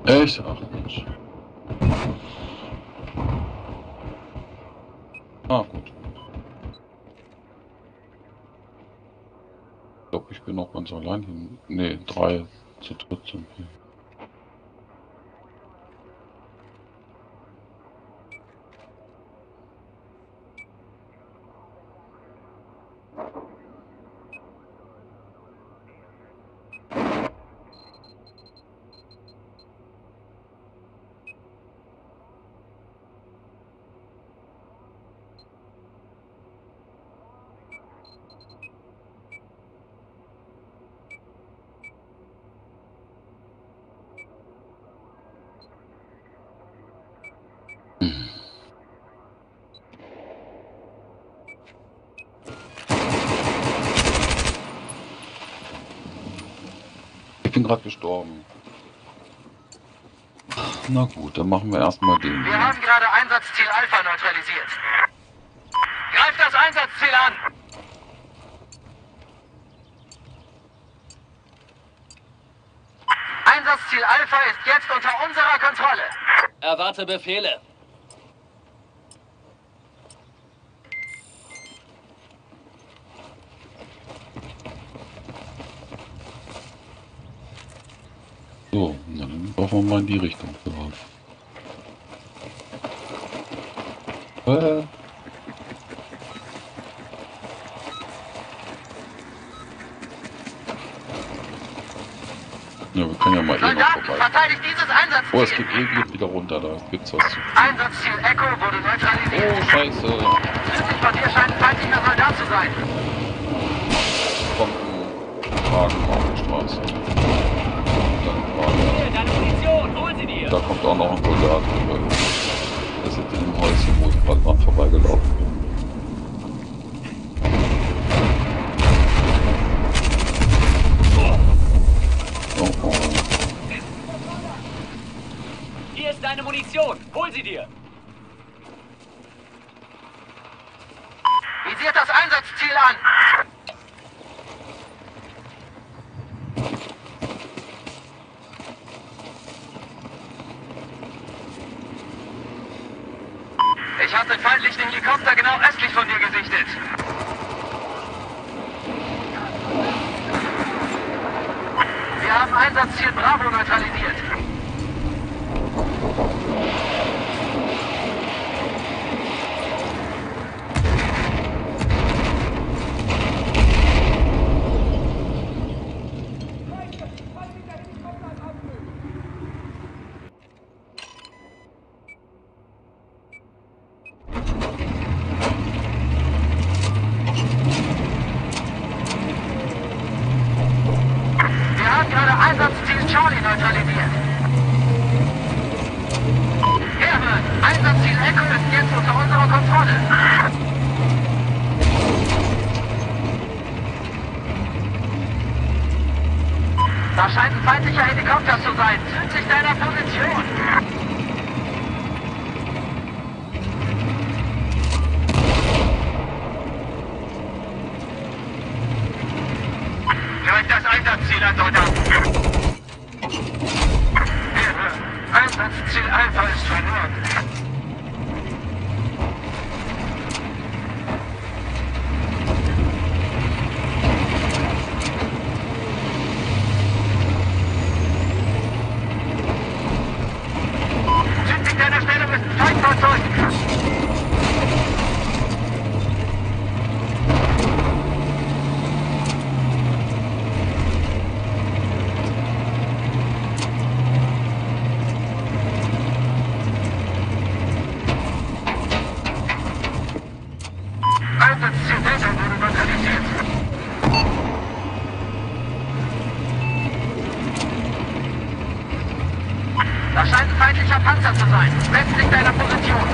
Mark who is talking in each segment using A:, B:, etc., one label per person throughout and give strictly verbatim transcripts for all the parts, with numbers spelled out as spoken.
A: Echt? Ach Mensch. Ah, gut. Ich glaube, ich bin noch ganz allein hin. Ne, drei zu dritt sind wir. Ich bin gerade gestorben. Na gut, dann machen wir erstmal den.
B: Wir haben gerade Einsatzziel Alpha neutralisiert. Greift das Einsatzziel an! Einsatzziel Alpha ist jetzt unter unserer Kontrolle.
C: Erwarte Befehle.
A: So, dann laufen wir mal in die Richtung. Äh. Ja, wir können ja mal eh noch vorbei.
B: Verteidigt dieses Einsatzziel.
A: Oh, es geht eh wieder runter, da gibt's was zu.
B: Einsatzziel Echo wurde neutralisiert.
A: Oh, scheiße.
B: Südlich von dir scheint ein feindlicher Soldat zu sein.
A: Kommt ein Wagen auf die Straße. Dann war der. Da kommt auch noch ein Soldat. Der ist in dem Häuschen, wo ich gerade dran vorbeigelaufen bin. Oh, oh.
C: Hier ist deine Munition. Hol sie dir.
B: Visiert das Einsatzziel an. Ich habe den feindlichen Helikopter genau östlich von dir gesichtet. Wir haben Einsatzziel Bravo neutralisiert. Gerade Einsatzziel Charlie neutralisiert. Herhören, Einsatzziel Echo ist jetzt unter unserer Kontrolle. Da scheint ein feindlicher Helikopter zu sein, südlich deiner Position. Greift das Einsatzziel an, Soldat. Einsatzziel Alpha ist verloren. Südlich deiner Stellung ist ein Feindfahrzeug. Einsatzziel Delta wurde neutralisiert. Da scheint ein feindlicher Panzer zu sein, westlich deiner Position.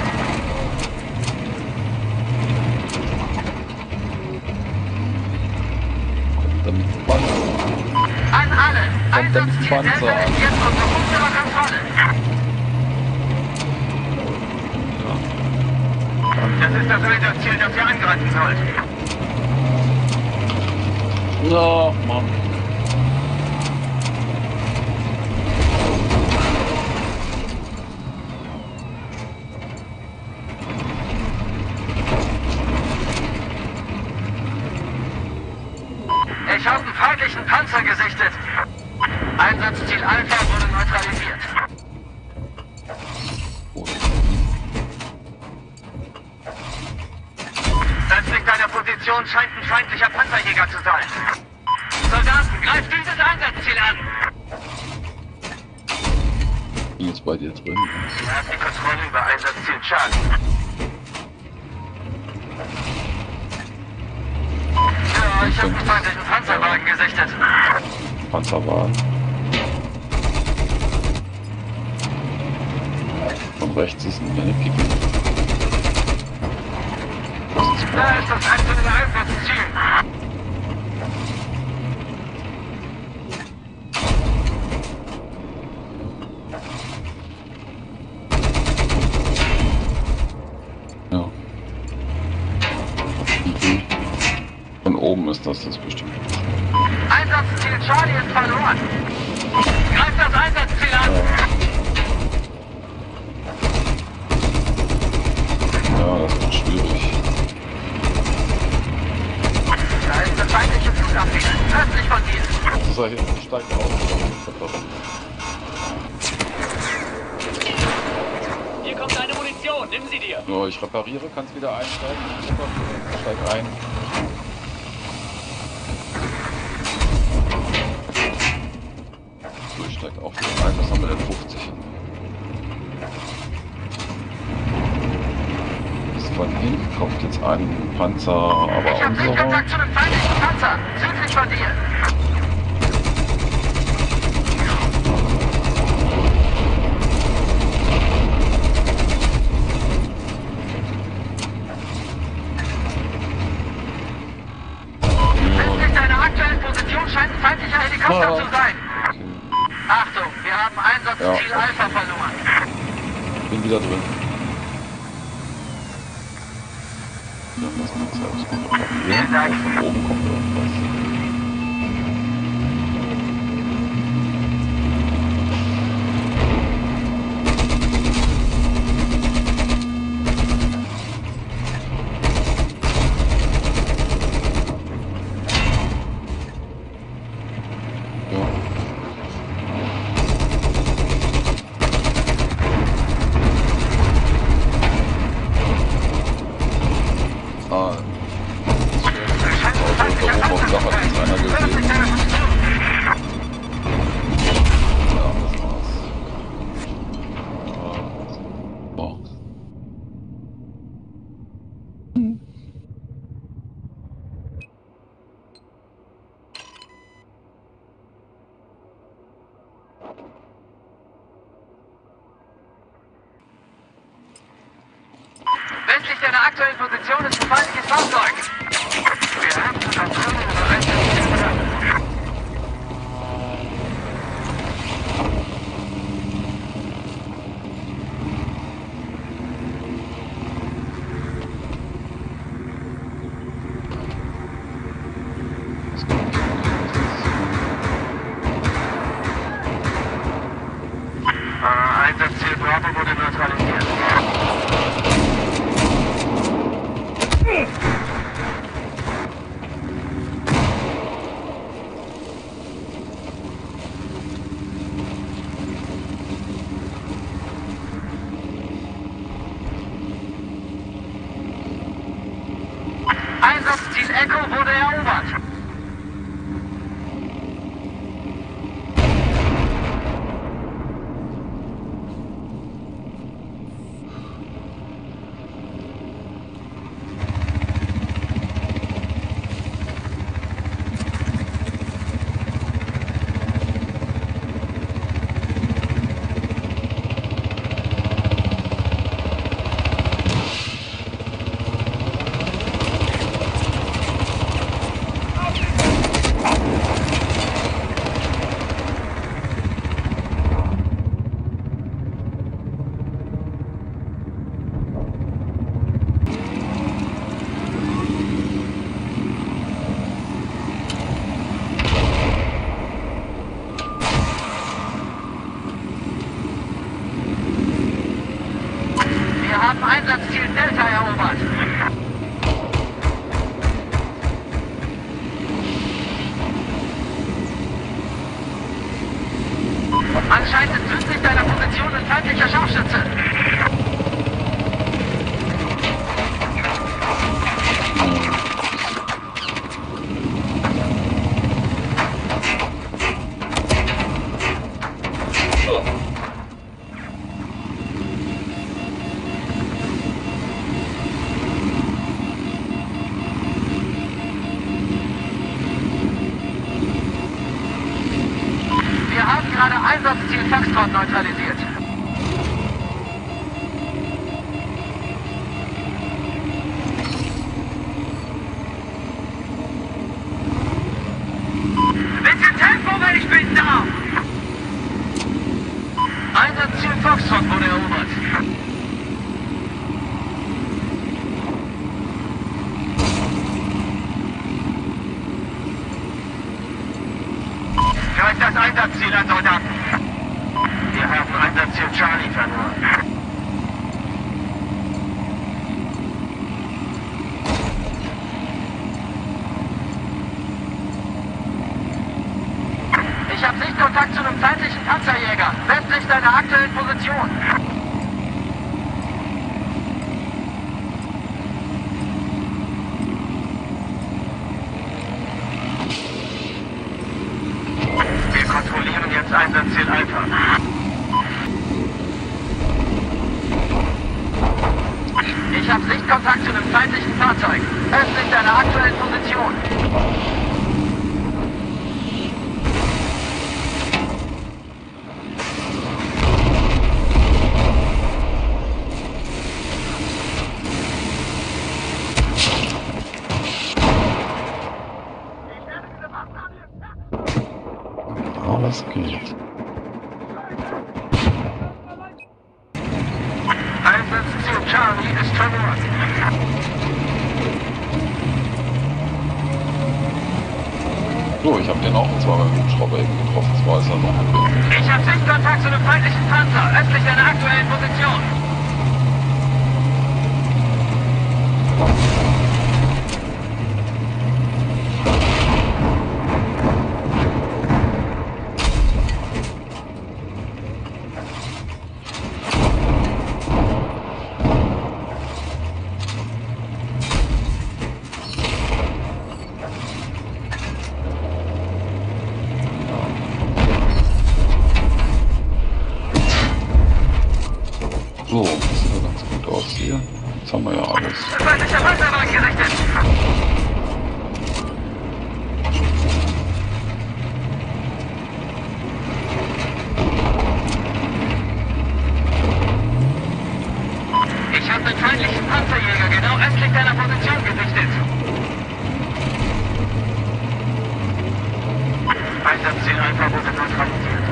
A: Dann Panzer.
B: An alle,
A: Kommt dann
B: Einsatzziel
A: Panzer
B: Delta
A: an.
B: ist jetzt unter unserer Kontrolle. Das ist das Einsatzziel, das ihr angreifen sollt.
A: Ja, Mann. bin jetzt bei dir drin.
B: Du hast die Kontrolle über Einsatzziel Charlie. Ja, ich habe einen feindlichen Panzerwagen gesichtet.
A: Panzerwagen. Von rechts ist eine Picke.
B: Da ist das aktuelle Einsatzziel.
A: Ja. Von oben ist das das bestimmt.
B: Einsatzziel Charlie ist verloren. Greif das Einsatzziel an.
A: Ja, das wird schwierig.
B: Da ist das feindliche Flugabwehr. Östlich von dir.
A: Das ist er hier, steigt auf.
C: Hier kommt deine Munition. Nimm sie dir.
A: So, ich repariere, kannst wieder einsteigen. Ich steig ein. So, ich steig auch wieder ein. Was haben wir denn? fünfzig. Von hinten kommt jetzt ein Panzer, aber
B: Ich habe Sichtkontakt zu einem feindlichen Panzer. Südlich von dir. Westlich deiner aktuellen Position scheint ein feindlicher Helikopter
A: Ah.
B: zu sein.
A: Okay.
B: Achtung, wir haben Einsatzziel
A: Ja.
B: Alpha verloren.
A: Bin wieder drin. Ja, was macht's selbst gut reparieren? Von oben kommt irgendwas. Ah, also da oben auf dem Dach hat jetzt einer gesehen. Ja, das war's. Ah, so.
B: Westlich deiner aktuellen Position ist ein feindliches Fahrzeug. Wir haben die Kontrolle über Einsatzziel Charlie.
A: Das kommt.
B: Äh, Einsatzziel Bravo wurde neutralisiert. Einsatzziel Echo wurde erobert. Wir haben Einsatzziel Delta erobert. Anscheinend ist südlich deiner Position ein feindlicher Scharfschütze. Foxtrot wurde erobert. Greift das Einsatzziel an, Soldaten. Wir haben Einsatzziel Charlie verloren. Ich habe Sichtkontakt zu einem feindlichen Panzerjäger, westlich deiner aktuellen Position. Wir kontrollieren jetzt Einsatzziel Alpha. Ich habe Sichtkontakt zu einem feindlichen Fahrzeug, östlich deiner aktuellen Position.
A: Alles geht.
B: Einsatzziel Charlie ist verloren.
A: So, ich habe den auch zwar beim Hubschrauber eben getroffen, das weiß er noch.
B: Ich habe Sichtkontakt zu einem feindlichen Panzer, östlich deiner aktuellen Position.
A: So, das sieht ja ganz gut aus hier. Jetzt haben wir ja alles.
B: Feindlicher Panzer war gerichtet. Ich habe den feindlichen Panzerjäger genau östlich deiner Position gesichtet. Einsatzziel Alpha wurde neutralisiert.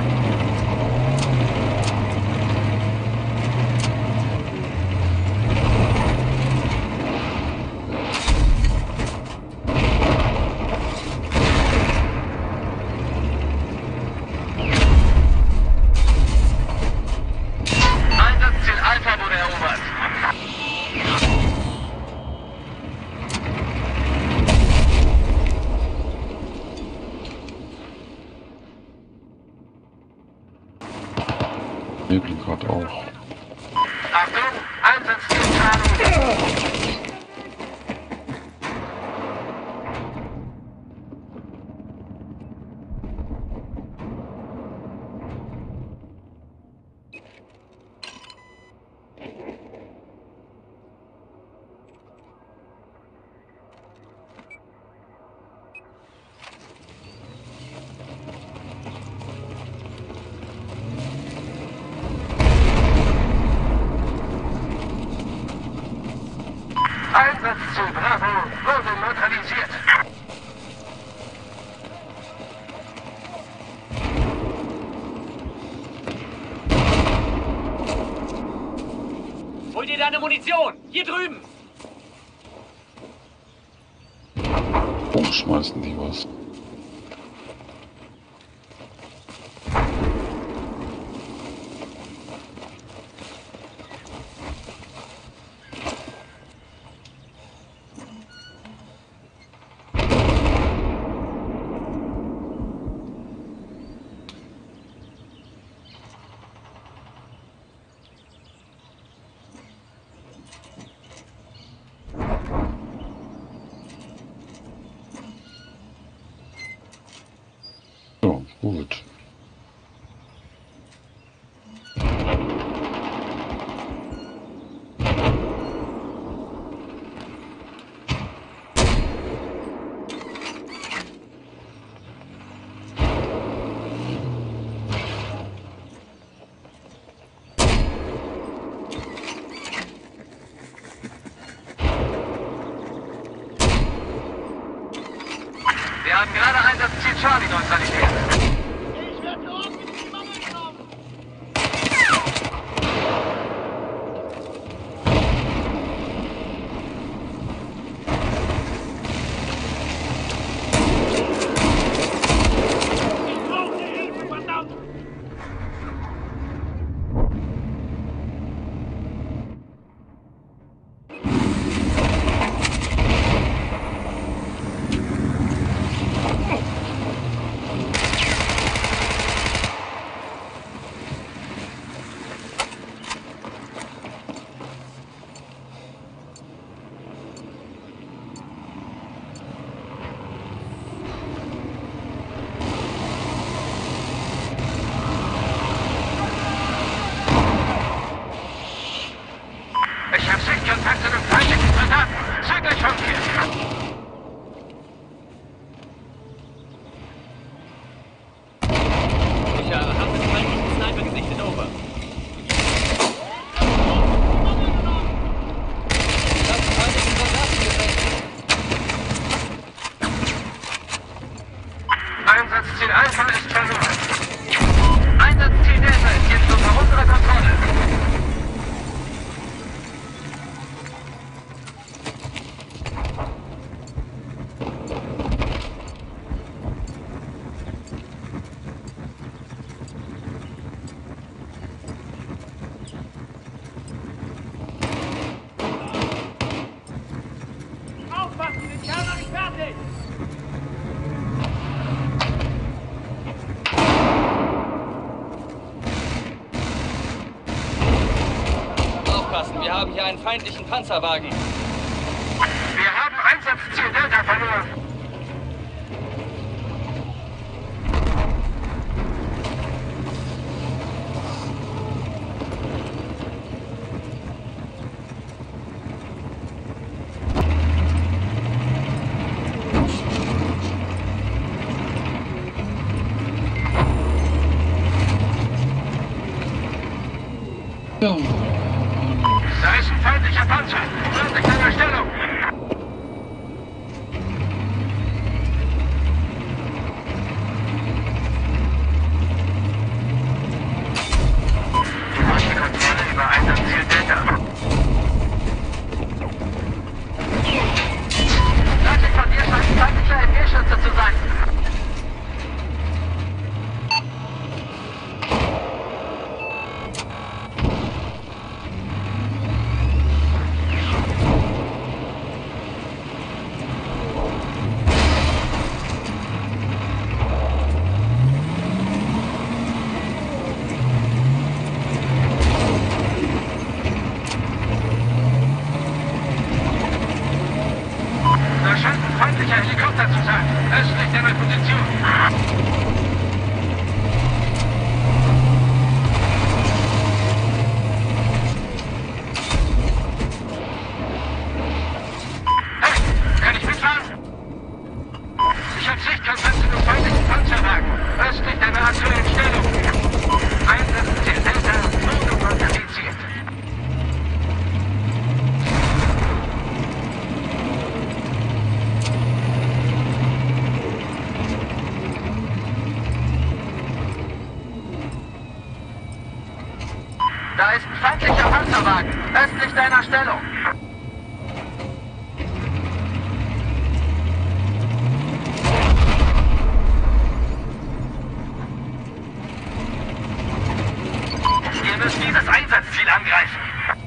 B: Einsatzziel Alpha wurde erobert.
A: Nebel gerade auch.
B: Achtung, Einsatzziel Charlie. Einsatzziel Bravo wurde neutralisiert.
C: Hol dir deine Munition! Hier drüben!
A: Umschmeißen die was. So, gut.
B: Wir haben gerade Einsatzziel Charlie neutralisiert.
C: Ich werde ordentlich die Mangel haben! aufpassen. Wir haben hier einen feindlichen Panzerwagen.
B: Wir haben Einsatzziel Delta verloren.
A: Ja.
B: Da ist ein feindlicher Panzer. Nördlich deiner Stellung. Du hast die Kontrolle über Einsatzziel Delta. Nördlich von dir scheint ein feindlicher M G-Schütze zu sein. Da scheint ein feindlicher Helikopter zu sein. Östlich deiner Position. Hey, kann ich mitfahren? Ich hab Sichtkontakt zu dem feindlichen Panzerwagen. Östlich deiner aktuellen Stellung. Einsatzziel Delta, Notnummer indiziert. Da ist ein feindlicher Panzerwagen, östlich deiner Stellung. Wir müssen dieses Einsatzziel angreifen.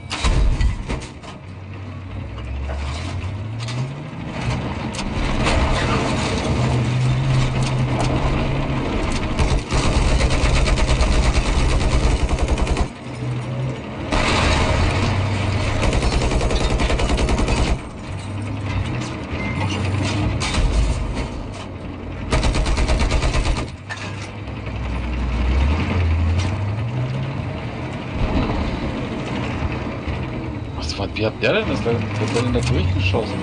A: Was war, wie hat der denn das? Was hat der denn da durchgeschossen?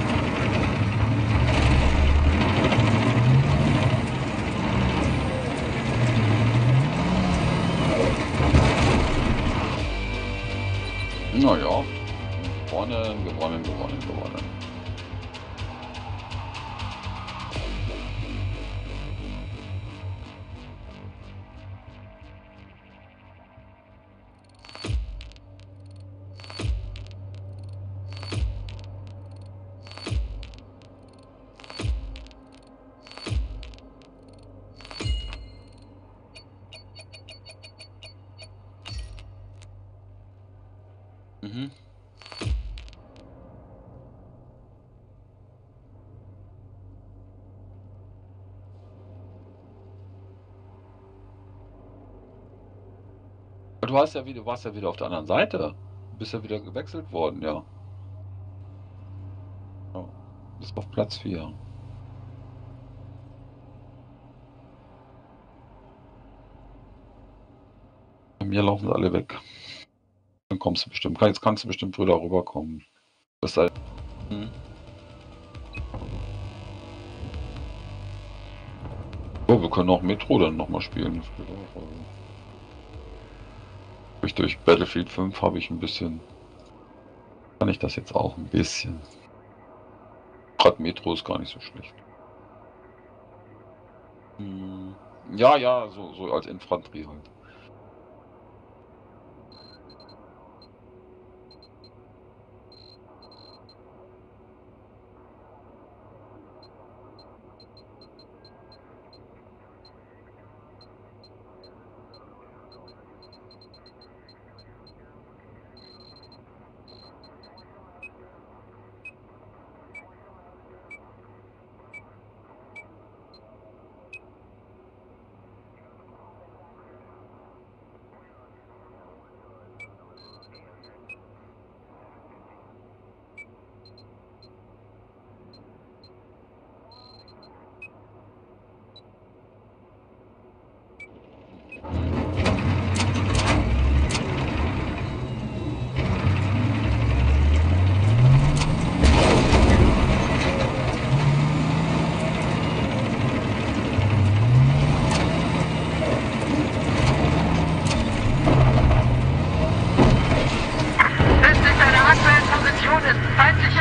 A: Naja, gewonnen, gewonnen, gewonnen, gewonnen. Mhm. Du hast ja wieder, du warst ja wieder auf der anderen Seite. Du bist ja wieder gewechselt worden, ja. Ja. Bist auf Platz vier. Bei mir laufen sie alle weg. Dann kommst du bestimmt. Jetzt kannst du bestimmt früher rüberkommen. Das sei. Hm. Oh, wir können auch Metro dann nochmal spielen. Das geht auch, also. Durch, durch Battlefield fünf habe ich ein bisschen. Kann ich das jetzt auch ein bisschen. Gerade Metro ist gar nicht so schlecht. Hm. Ja, ja, so, so als Infanterie halt.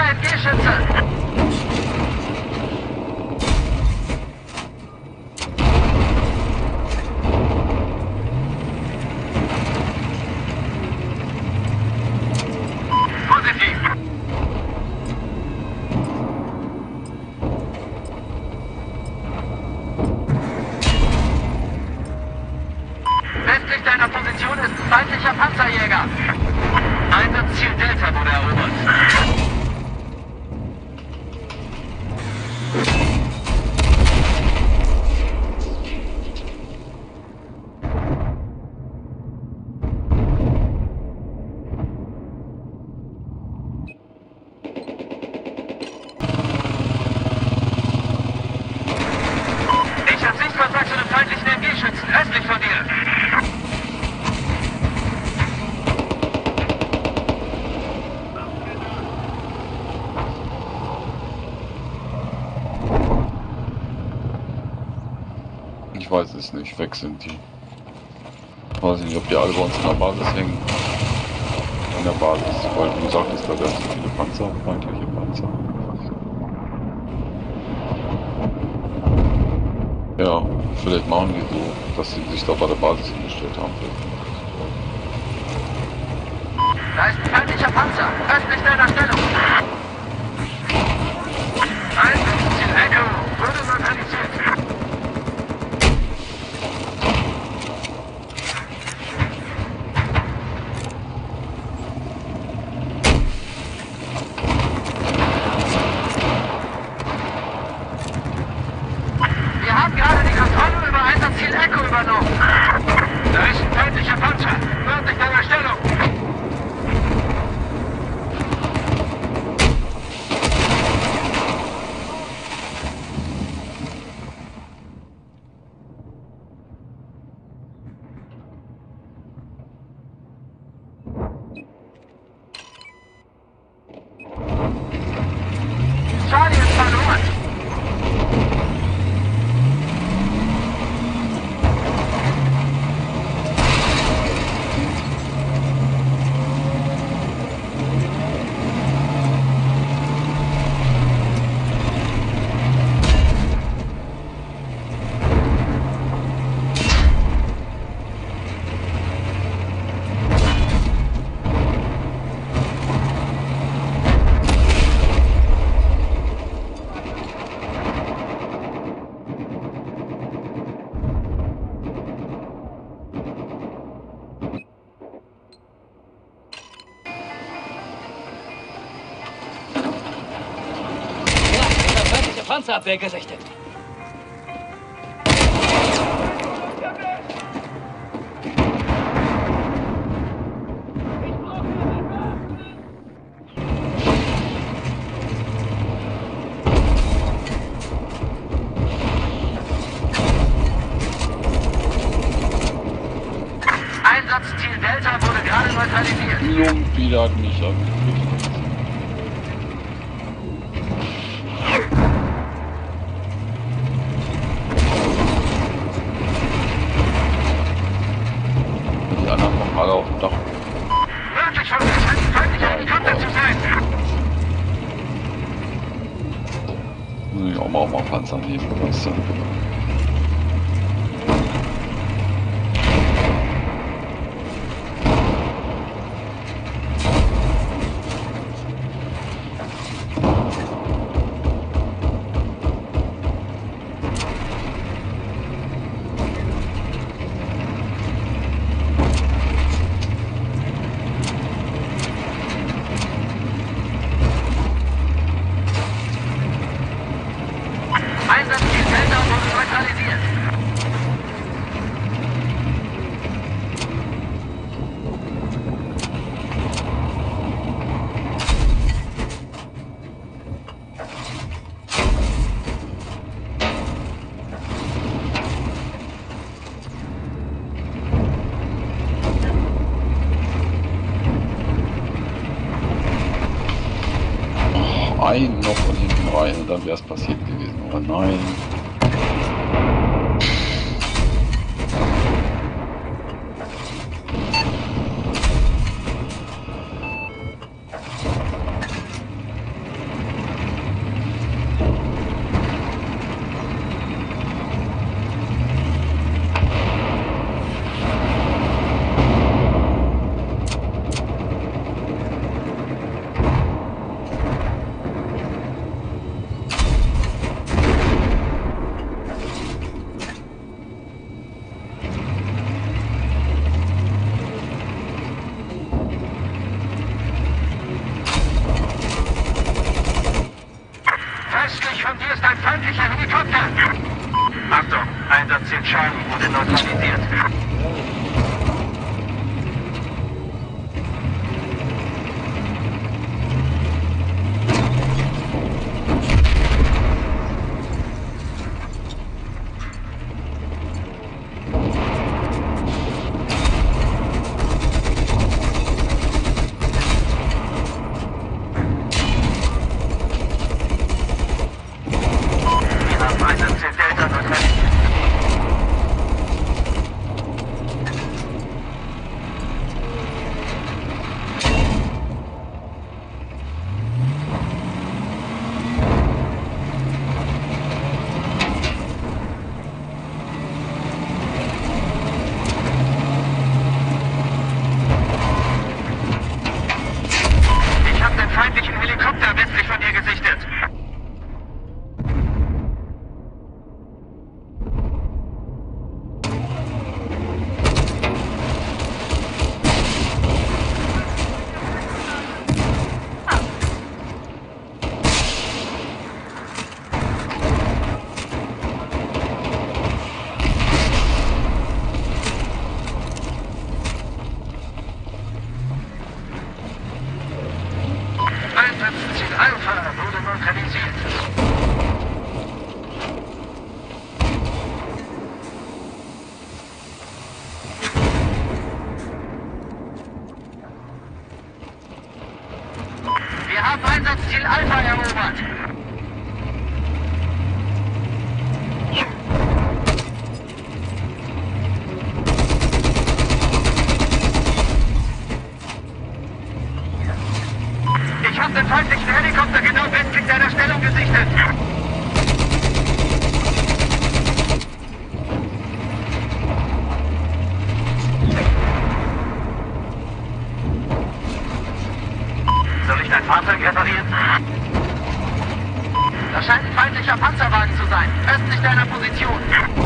B: M G-Schütze! Westlich deiner Position ist ein feindlicher Panzerjäger. Einsatzziel Delta wurde erobert. Ich habe Sichtkontakt zu einem feindlichen M G-Schützen östlich von dir.
A: Ich weiß es nicht, weg sind die. Ich weiß nicht, ob die alle bei uns in der Basis hängen. In der Basis, weil du sagtest, da wären so viele Panzer, feindliche Panzer. Ja, vielleicht machen die so, dass sie sich da bei der Basis hingestellt haben.
B: Da ist ein feindlicher Panzer, östlich deiner Stellung. Einsatzziel Echo wurde lokalisiert. Wir haben gerade die Kontrolle über Einsatzziel Echo übernommen. Da ist ein feindlicher Panzer, nördlich deiner Stellung. Charlie ist verloren.
C: Panzerabwehr gesichtet.
B: Einsatzziel Delta wurde gerade neutralisiert.
A: Lumpi hat mich angekriegt. Die anderen kommen alle auf dem Dach.
B: Nördlich von uns scheint ein feindlicher Helikopter zu sein.
A: Muss ich auch mal, auch mal Panzer nehmen, weißt du.
B: Einsatzziel Delta wurde neutralisiert.
A: Ein noch von hinten rein und dann wäre es passiert gewesen. Aber nein.
B: ist ein feindlicher Helikopter! Achtung, Einsatzziel Charlie wurde neutralisiert. Einsatzziel Alpha wurde neutralisiert. Wir haben Einsatzziel Alpha erobert. Ich habe den feindlichen Helikopter genau westlich deiner Stellung gesichtet. Soll ich dein Fahrzeug reparieren? Das scheint ein feindlicher Panzerwagen zu sein, östlich deiner Position.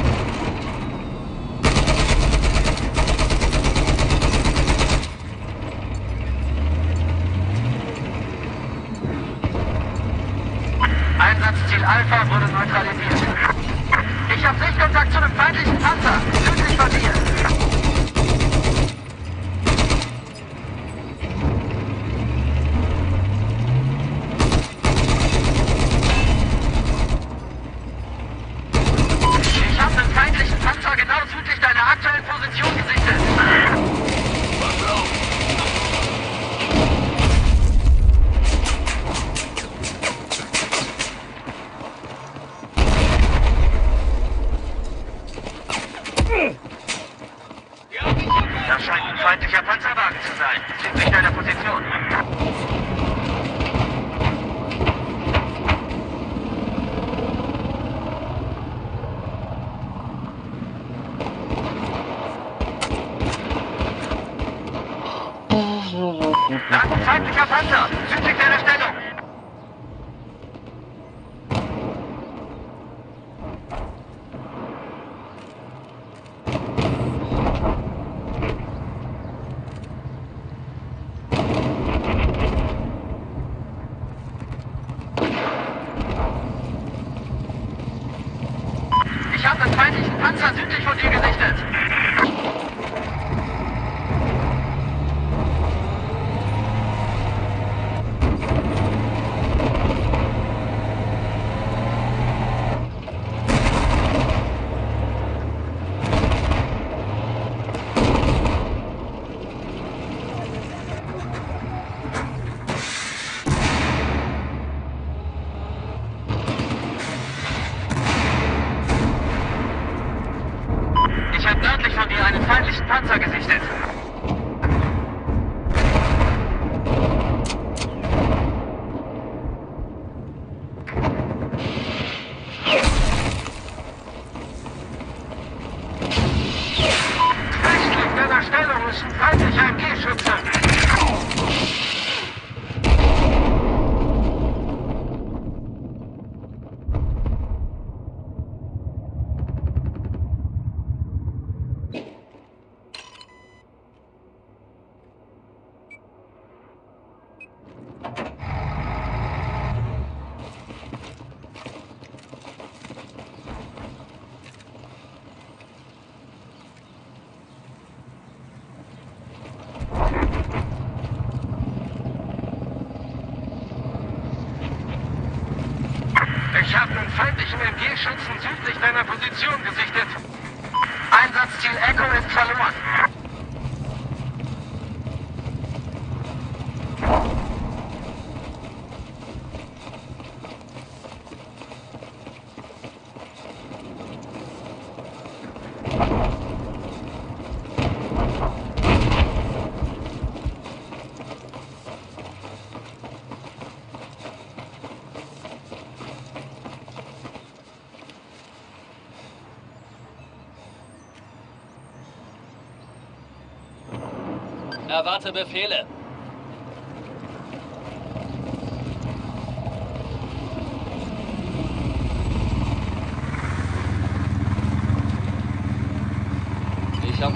B: Einsatzziel Alpha wurde neutralisiert. Ich habe Sichtkontakt zu einem feindlichen Panzer, südlich von dir. Ich habe einen feindlichen Panzer genau südlich deiner aktuellen Position gesichtet. Das scheint ein feindlicher Panzerwagen zu sein, südlich deiner Position. Da ist ein feindlicher Panzer, südlich deiner Stellung. Ich habe einen feindlichen Panzer südlich von dir gesichtet. Ich habe einen feindlichen M G-Schützen südlich deiner Position gesichtet. Einsatzziel Echo ist verloren.
C: Erwarte Befehle. Ich habe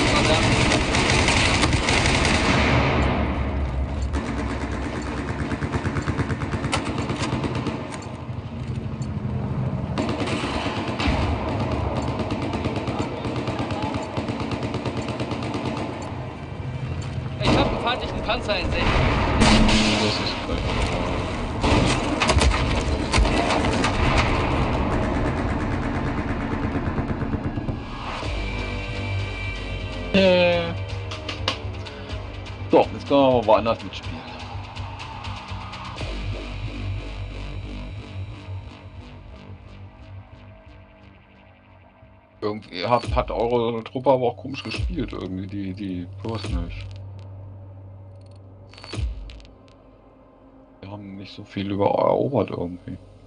C: feindlichen Panzer in Sicht.
A: Das ist gleich. Äh. So, jetzt können wir mal woanders mitspielen. Irgendwie hat, hat eure Truppe aber auch komisch gespielt, irgendwie, die, die Personals. Wir haben nicht so viel über erobert irgendwie.